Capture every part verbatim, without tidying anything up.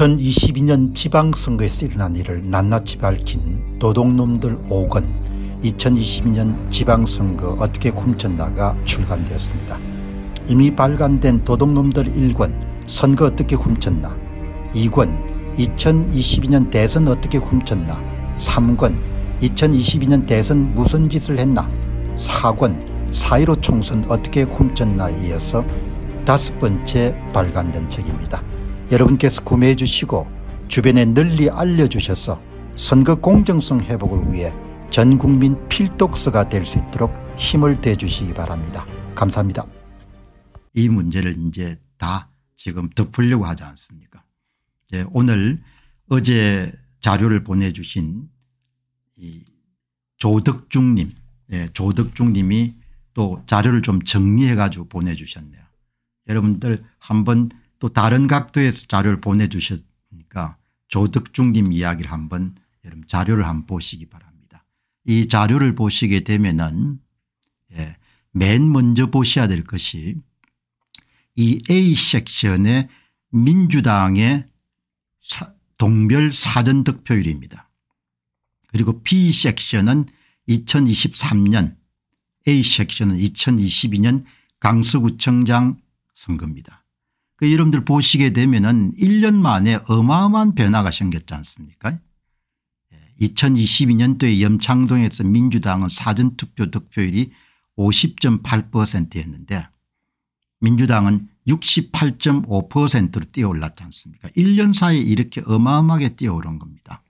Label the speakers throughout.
Speaker 1: 이천이십이 년 지방선거에서 일어난 일을 낱낱이 밝힌 도둑놈들 오 권 이천이십이 년 지방선거 어떻게 훔쳤나가 출간되었습니다. 이미 발간된 도둑놈들 일 권 선거 어떻게 훔쳤나, 이 권 이천이십이 년 대선 어떻게 훔쳤나, 삼 권 이천이십이 년 대선 무슨 짓을 했나, 사 권 사 일오 총선 어떻게 훔쳤나에 이어서 다섯 번째 발간된 책입니다. 여러분께서 구매해 주시고 주변에 널리 알려주셔서 선거 공정성 회복을 위해 전국민 필독서가 될 수 있도록 힘을 대 주시기 바랍니다. 감사합니다. 이 문제를 이제 다 지금 덮으려고 하지 않습니까? 예, 오늘 어제 자료를 보내주신 이 조덕중님, 예, 조덕중님이 또 자료를 좀 정리해 가지고 보내주셨네요. 여러분들 한번 또 다른 각도에서 자료를 보내주셨으니까 조덕중님 이야기를 한번 여러분 자료를 한번 보시기 바랍니다. 이 자료를 보시게 되면은 예, 맨 먼저 보셔야 될 것이 이 A 섹션의 민주당의 사, 동별 사전 득표율입니다. 그리고 B 섹션은 이천이십삼 년, A 섹션은 이천이십이 년 강서구청장 선거입니다. 그 여러분들 보시게 되면은 일 년 만에 어마어마한 변화가 생겼지 않습니까? 이천이십이 년도에 염창동에서 민주당은 사전투표 득표율이 오십 점 팔 퍼센트였는데 민주당은 육십팔 점 오 퍼센트로 뛰어올랐지 않습니까? 일 년 사이에 이렇게 어마어마하게 뛰어오른 겁니다.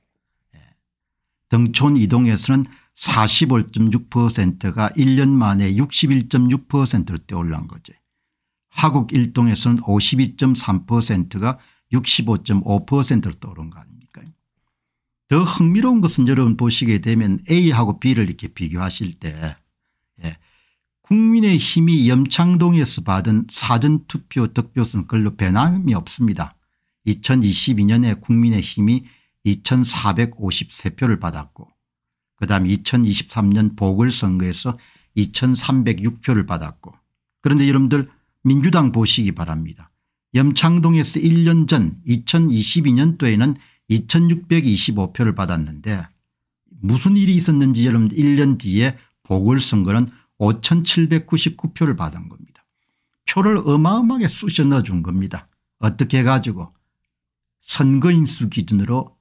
Speaker 1: 등촌 이동에서는 사십오 점 육 퍼센트가 일 년 만에 육십일 점 육 퍼센트로 뛰어올란 거죠. 하곡 일동에서는 오십이 점 삼 퍼센트가 육십오 점 오 퍼센트로 떠오른 거 아닙니까? 더 흥미로운 것은 여러분 보시게 되면 A하고 B를 이렇게 비교하실 때 예, 국민의힘이 염창동에서 받은 사전투표 득표수는 별로 변함이 없습니다. 이천이십이 년에 국민의힘이 이천사백오십삼 표를 받았고 그다음에 이천이십삼 년 보궐선거에서 이천삼백육 표를 받았고 그런데 여러분들 민주당 보시기 바랍니다. 염창동에서 일 년 전 이천이십이 년도에는 이천육백이십오 표를 받았는데 무슨 일이 있었는지 여러분들 일 년 뒤에 보궐선거는 오천칠백구십구 표를 받은 겁니다. 표를 어마어마하게 쑤셔 넣어준 겁니다. 어떻게 해가지고 선거인 수 기준으로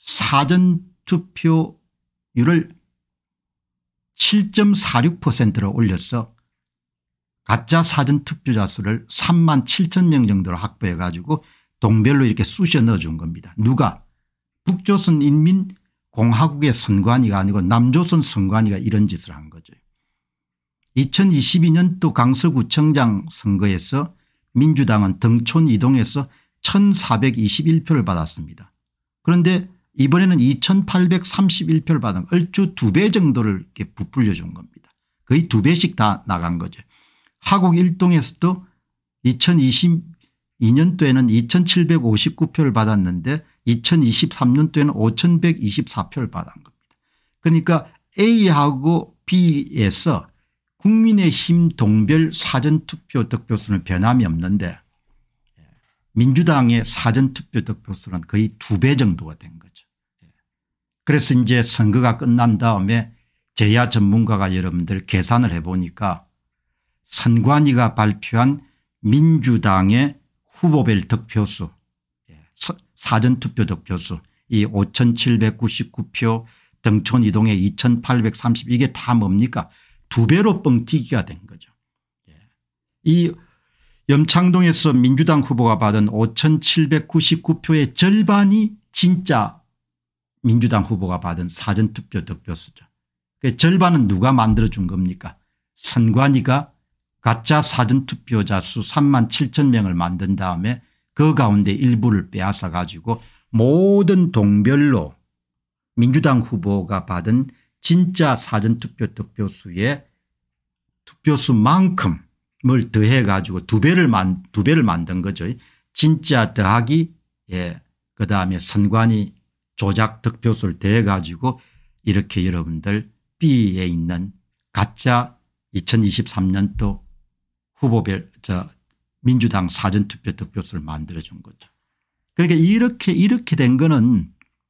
Speaker 1: 사전투표율을 칠 점 사육 퍼센트로 올려서 가짜 사전투표자 수를 삼만 칠천 명 정도로 확보해 가지고 동별로 이렇게 쑤셔 넣어준 겁니다. 누가? 북조선 인민공화국의 선관위가 아니고 남조선 선관위가 이런 짓을 한 거죠. 이천이십이 년도 강서구청장 선거에서 민주당은 등촌 이동에서 천사백이십일 표를 받았습니다. 그런데 이번에는 이천팔백삼십일 표를 받은 얼추 두 배 정도를 이렇게 부풀려 준 겁니다. 거의 두 배씩 다 나간 거죠. 하곡 일동에서도 이천이십이 년도에는 이천칠백오십구 표를 받았는데 이천이십삼 년도에는 오천백이십사 표를 받은 겁니다. 그러니까 A하고 B에서 국민의힘 동별 사전투표 득표수는 변함이 없는데 민주당의 사전투표 득표수는 거의 두 배 정도가 된 거죠. 그래서 이제 선거가 끝난 다음에 제야 전문가가 여러분들 계산을 해보니까 선관위가 발표한 민주당의 후보별 득표수 사전투표 득표수 이 오천칠백구십구 표 등촌 이동에 이천팔백삼십 이게 다 뭡니까? 두 배로 뻥튀기가 된 거죠. 이 염창동에서 민주당 후보가 받은 오천칠백구십구 표의 절반이 진짜 민주당 후보가 받은 사전투표 득표수죠. 그 절반은 누가 만들어준 겁니까? 선관위가 가짜 사전투표자 수 삼만 칠천 명을 만든 다음에 그 가운데 일부를 빼앗아 가지고 모든 동별로 민주당 후보가 받은 진짜 사전투표 득표수의 투표수만큼을 더해 가지고 두 배를 만, 두 배를 만든 거죠. 진짜 더하기 예, 그다음에 선관위 조작 득표수를 더해 가지고 이렇게 여러분들 B에 있는 가짜 이천이십삼 년도 후보별 저 민주당 사전투표 득표수를 만들어준 거죠. 그러니까 이렇게 이렇게 된 거는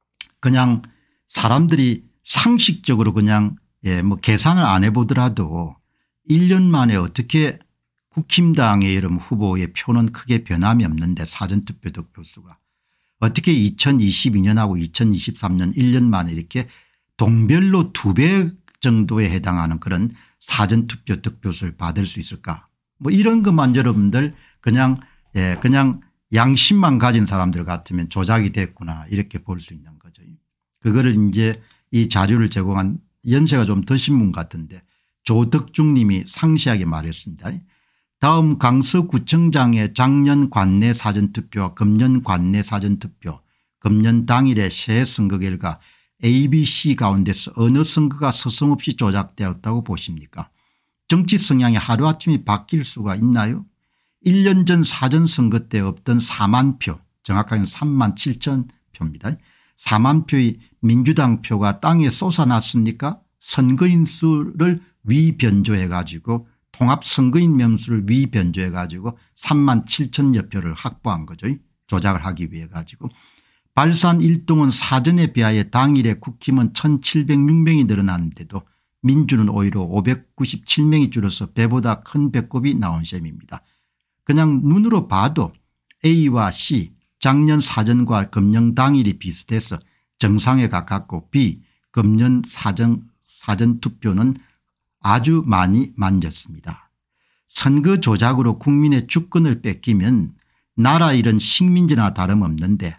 Speaker 1: 그냥 사람들이 상식적으로 그냥 예 뭐 계산을 안 해보더라도 일 년 만에 어떻게 국힘당의 이런 후보의 표는 크게 변함이 없는데 사전투표 득표수가 어떻게 이천이십이 년하고 이천이십삼 년 일 년 만에 이렇게 동별로 두 배 정도에 해당하는 그런 사전투표 득표수를 받을 수 있을까 뭐 이런 것만 여러분들 그냥 예 그냥 양심만 가진 사람들 같으면 조작이 됐구나 이렇게 볼 수 있는 거죠. 그거를 이제 이 자료를 제공한 연세가 좀 드신 분 같은데 조덕중 님이 상세하게 말했습니다. 다음 강서구청장의 작년 관내 사전투표와 금년 관내 사전투표 금년 당일의 새 선거 결과 A, B, C 가운데서 어느 선거가 서슴없이 조작되었다고 보십니까? 정치 성향이 하루아침에 바뀔 수가 있나요? 일 년 전 사전선거 때 없던 사만 표 정확하게는 삼만 칠천 표입니다. 사만 표의 민주당 표가 땅에 쏟아났습니까? 선거인 수를 위변조해 가지고 통합선거인 명수를 위변조해 가지고 삼만 칠천여 표를 확보한 거죠. 조작을 하기 위해 가지고. 발산 일동은 사전에 비하여 당일에 국힘은 천칠백육 명이 늘어났는데도 민주는 오히려 오백구십칠 명이 줄어서 배보다 큰 배꼽이 나온 셈입니다. 그냥 눈으로 봐도 A와 C 작년 사전과 금년 당일이 비슷해서 정상에 가깝고 B 금년 사전, 사전투표는 아주 많이 만졌습니다. 선거 조작으로 국민의 주권을 뺏기면 나라 일은 식민지나 다름없는데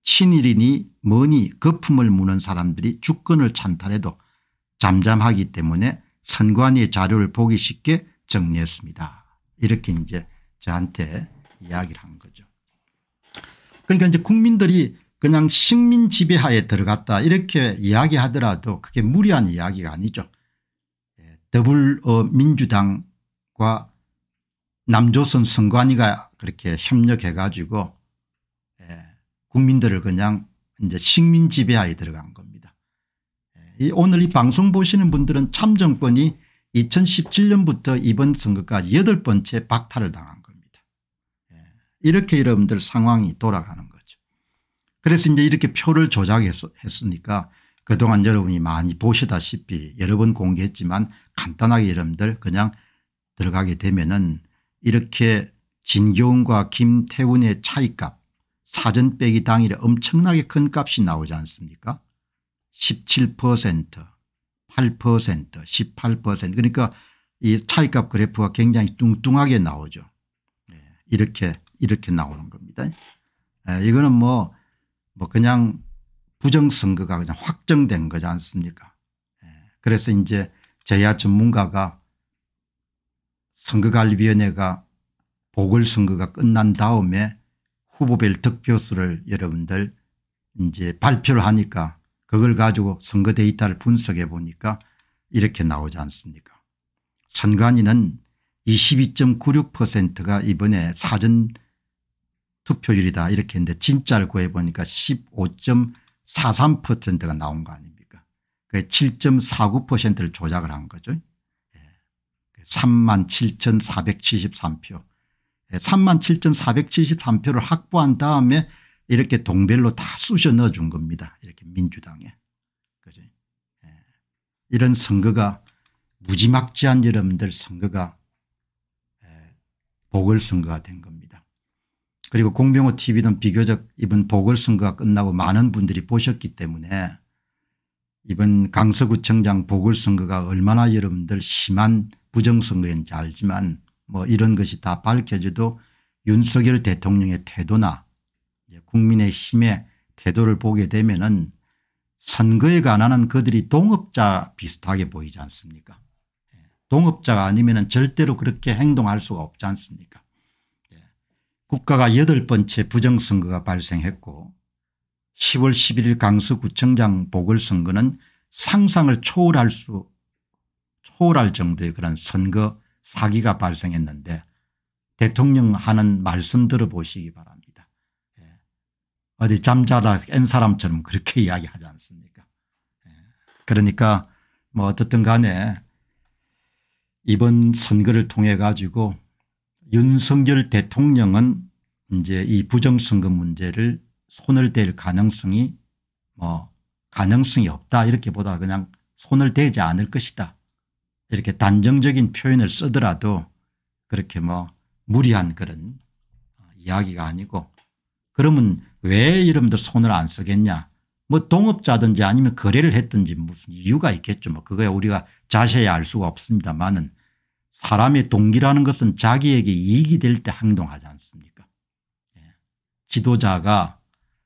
Speaker 1: 친일이니 뭐니 거품을 무는 사람들이 주권을 찬탈해도 잠잠하기 때문에 선관위의 자료를 보기 쉽게 정리했습니다. 이렇게 이제 저한테 이야기를 한 거죠. 그러니까 이제 국민들이 그냥 식민 지배하에 들어갔다 이렇게 이야기하더라도 그게 무리한 이야기가 아니죠. 더불어민주당과 남조선 선관위가 그렇게 협력해 가지고 국민들을 그냥 이제 식민 지배하에 들어간 겁니다. 이 오늘 이 방송 보시는 분들은 참정권이 이천십칠 년부터 이번 선거까지 여덟 번째 박탈을 당한 겁니다. 이렇게 여러분들 상황이 돌아가는 거죠. 그래서 이제 이렇게 표를 조작했으니까 그동안 여러분이 많이 보시다시피 여러 번 공개했지만 간단하게 여러분들 그냥 들어가게 되면은 이렇게 진교훈과 김태훈의 차이값 사전 빼기 당일에 엄청나게 큰 값이 나오지 않습니까? 십칠 퍼센트 팔 퍼센트 십팔 퍼센트 그러니까 이 차이값 그래프가 굉장히 뚱뚱하게 나오죠. 이렇게 이렇게 나오는 겁니다. 이거는 뭐, 뭐 그냥 부정선거가 그냥 확정된 거지 않습니까? 그래서 이제 제야 전문가가 선거관리위원회가 보궐선거가 끝난 다음에 후보별 득표수를 여러분들 이제 발표를 하니까 그걸 가지고 선거 데이터를 분석해 보니까 이렇게 나오지 않습니까? 선관위는 이십이 점 구육 퍼센트가 이번에 사전 투표율이다 이렇게 했는데 진짜를 구해 보니까 십오 점 사삼 퍼센트가 나온 거 아닙니까? 그 칠 점 사구 퍼센트를 조작을 한 거죠. 삼만 칠천사백칠십삼 표. 삼만 칠천사백칠십삼 표를 확보한 다음에 이렇게 동별로 다 쑤셔 넣어준 겁니다. 이렇게 민주당에. 그죠? 이런 선거가 무지막지한 여러분들 선거가 보궐선거가 된 겁니다. 그리고 공병호 티비는 비교적 이번 보궐선거가 끝나고 많은 분들이 보셨기 때문에 이번 강서구청장 보궐선거가 얼마나 여러분들 심한 부정선거인지 알지만 뭐 이런 것이 다 밝혀져도 윤석열 대통령의 태도나 국민의힘의 태도를 보게 되면은 선거에 관한 그들이 동업자 비슷하게 보이지 않습니까? 동업자가 아니면은 절대로 그렇게 행동할 수가 없지 않습니까? 국가가 여덟 번째 부정선거가 발생했고 시월 십일일 강서구청장 보궐선거는 상상을 초월할 수 초월할 정도의 그런 선거 사기가 발생했는데 대통령 하는 말씀 들어보시기 바랍니다. 어디 잠자다 깬 사람처럼 그렇게 이야기하지 않습니까? 그러니까 뭐 어떻든 간에 이번 선거를 통해 가지고 윤석열 대통령은 이제 이 부정선거 문제를 손을 댈 가능성이 뭐 가능성이 없다 이렇게 보다 그냥 손을 대지 않을 것이다 이렇게 단정적인 표현을 쓰더라도 그렇게 뭐 무리한 그런 이야기가 아니고 그러면 왜 여러분들 손을 안 쓰겠냐 뭐 동업자든지 아니면 거래를 했든지 무슨 이유가 있겠죠. 뭐 그거야 우리가 자세히 알 수가 없습니다만은 사람의 동기라는 것은 자기에게 이익이 될 때 행동하지 않습니까? 예. 지도자가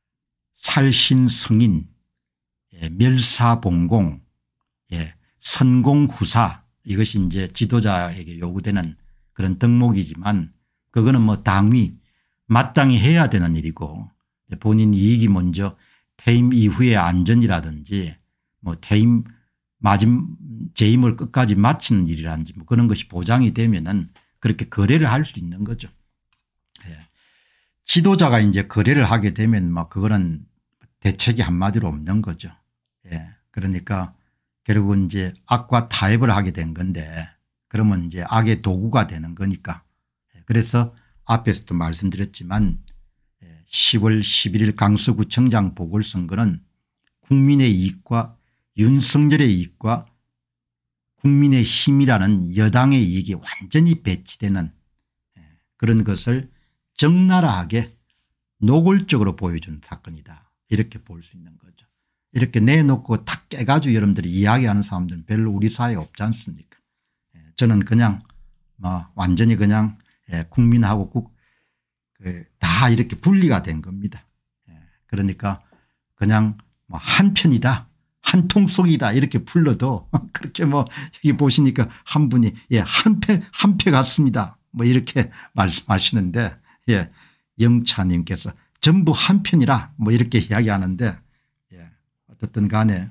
Speaker 1: 살신성인 예. 멸사봉공 예. 선공후사 이것이 이제 지도자에게 요구되는 그런 덕목이지만 그거는 뭐 당위 마땅히 해야 되는 일이고 본인 이익이 먼저 퇴임 이후의 안전이라든지 뭐 퇴임 마지막 재임을 끝까지 마치는 일이라든지 뭐 그런 것이 보장이 되면은 그렇게 거래를 할 수 있는 거죠. 예. 지도자가 이제 거래를 하게 되면 막 그거는 대책이 한마디로 없는 거죠. 예. 그러니까 결국은 이제 악과 타협을 하게 된 건데 그러면 이제 악의 도구가 되는 거니까. 그래서 앞에서도 말씀드렸지만 시월 십일일 강서구청장 보궐선거는 국민의 이익과 윤석열의 이익과 국민의 힘이라는 여당의 이익이 완전히 배치되는 그런 것을 적나라하게 노골적으로 보여준 사건이다 이렇게 볼 수 있는 거죠. 이렇게 내놓고 탁 깨가지고 여러분들이 이야기하는 사람들은 별로 우리 사회에 없지 않습니까? 저는 그냥 뭐 완전히 그냥 국민하고 국 다 이렇게 분리가 된 겁니다. 그러니까 그냥 뭐 한편이다 한통속이다 이렇게 불러도 그렇게 뭐 여기 보시니까 한 분이 예 한패 한패 같습니다 뭐 이렇게 말씀하시는데 예 영차님께서 전부 한편이라 뭐 이렇게 이야기하는데 예 어떻든 간에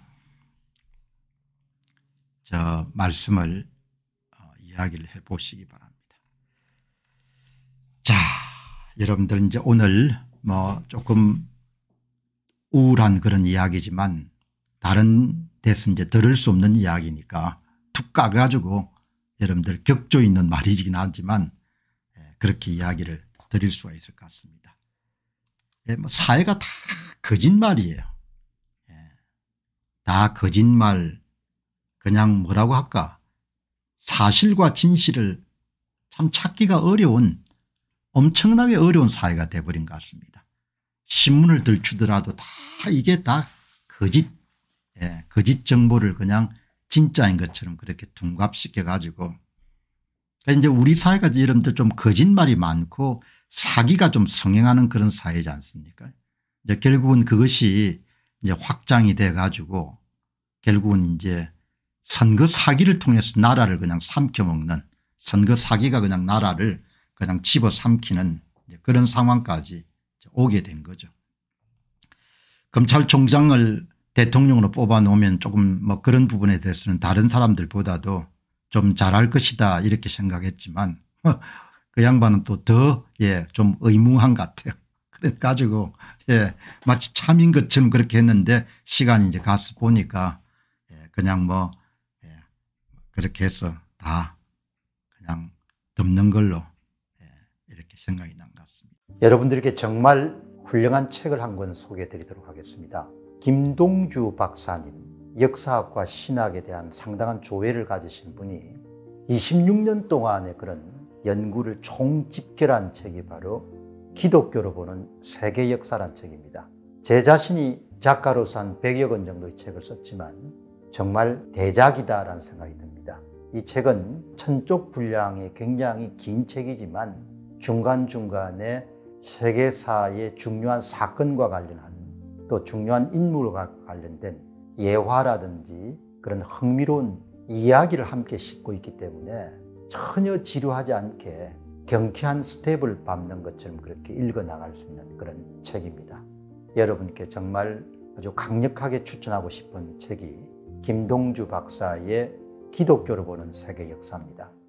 Speaker 1: 저 말씀을 어, 이야기를 해 보시기 바랍니다. 자 여러분들 이제 오늘 뭐 조금 우울한 그런 이야기지만 다른 데서 이제 들을 수 없는 이야기니까 툭 까가지고 여러분들 격조 있는 말이긴 하지만 그렇게 이야기를 드릴 수가 있을 것 같습니다. 예, 뭐 사회가 다 거짓말이에요. 예, 다 거짓말 그냥 뭐라고 할까 사실과 진실을 참 찾기가 어려운 엄청나게 어려운 사회가 돼버린 것 같습니다. 신문을 들추더라도 다 이게 다 거짓 예, 거짓 정보를 그냥 진짜인 것처럼 그렇게 둔갑시켜 가지고 이제 우리 사회가 여러분들 좀 거짓말이 많고 사기가 좀 성행하는 그런 사회지 않습니까? 이제 결국은 그것이 이제 확장이 돼 가지고 결국은 이제 선거 사기를 통해서 나라를 그냥 삼켜먹는 선거 사기가 그냥 나라를 그냥 집어삼키는 그런 상황까지 오게 된 거죠. 검찰총장을 대통령으로 뽑아 놓으면 조금 뭐 그런 부분에 대해서는 다른 사람들보다도 좀 잘할 것이다 이렇게 생각했지만 그 양반은 또 더 예 좀 의무한 것 같아요. 그래 가지고 예 마치 참인 것처럼 그렇게 했는데 시간이 이제 가서 보니까 예 그냥 뭐 예 그렇게 해서 다 그냥 덮는 걸로 이렇게 생각이 난 것 같습니다. 여러분들께 정말 훌륭한 책을 한 권 소개해 드리도록 하겠습니다. 김동주 박사님 역사학과 신학에 대한 상당한 조예를 가지신 분이 이십육 년 동안의 그런 연구를 총집결한 책이 바로 기독교로 보는 세계 역사란 책입니다. 제 자신이 작가로서 한 백여 권 정도의 책을 썼지만 정말 대작이다라는 생각이 듭니다. 이 책은 천쪽 분량의 굉장히 긴 책이지만 중간중간에 세계사의 중요한 사건과 관련한 또 중요한 인물과 관련된 예화라든지 그런 흥미로운 이야기를 함께 싣고 있기 때문에 전혀 지루하지 않게 경쾌한 스텝을 밟는 것처럼 그렇게 읽어나갈 수 있는 그런 책입니다. 여러분께 정말 아주 강력하게 추천하고 싶은 책이 김동주 박사의 기독교로 보는 세계 역사입니다.